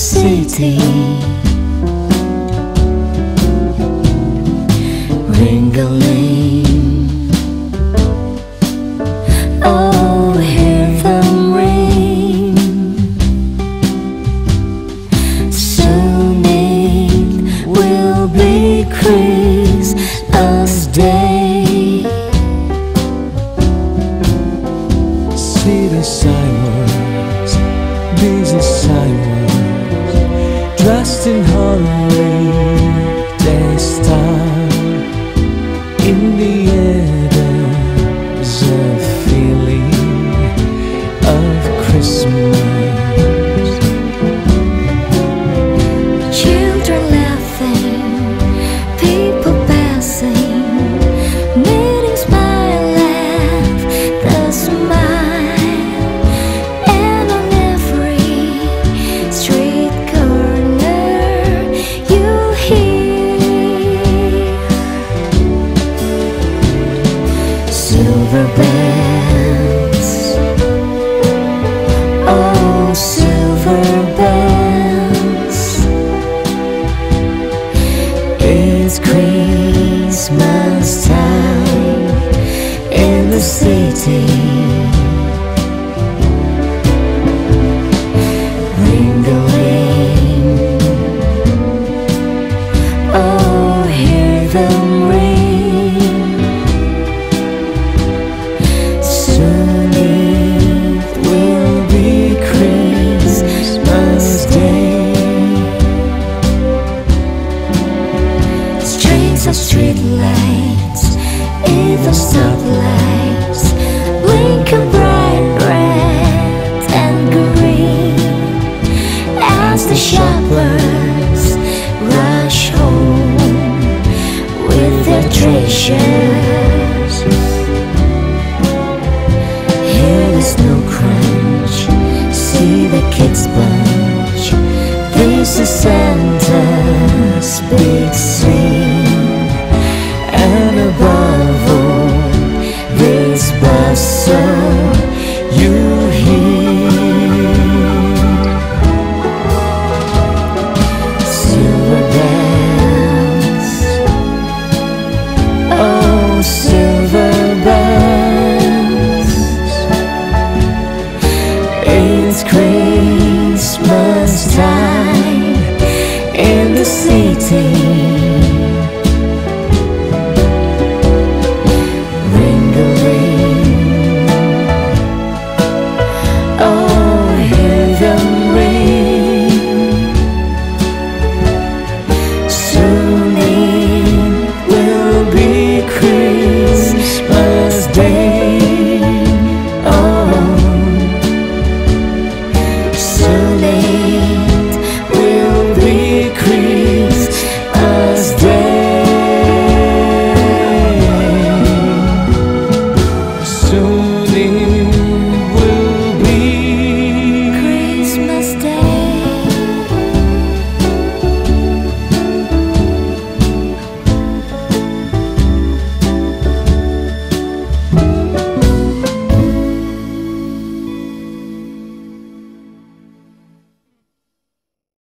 city. Ring-a-ling, oh, hear them ring. Soon it will be Christmas Day. See the signwords, busy signwords, dressed in holiday style. In the air there's a feeling of Christmas. Children laughing, people passing, meeting smile, laugh, the smile. And on every street corner you hear silver bells, oh, silver bells. It's Christmas time in the city. Ring-a-ling, oh, hear them ring. Soon it will be Christmas Day. Strings of street lights, either stoplights, blinking bright red and green, as the shoppers rush home with their treasures. Hear the snow crunch, see the kids bunch. This is Santa's big scene, and above all, this bustle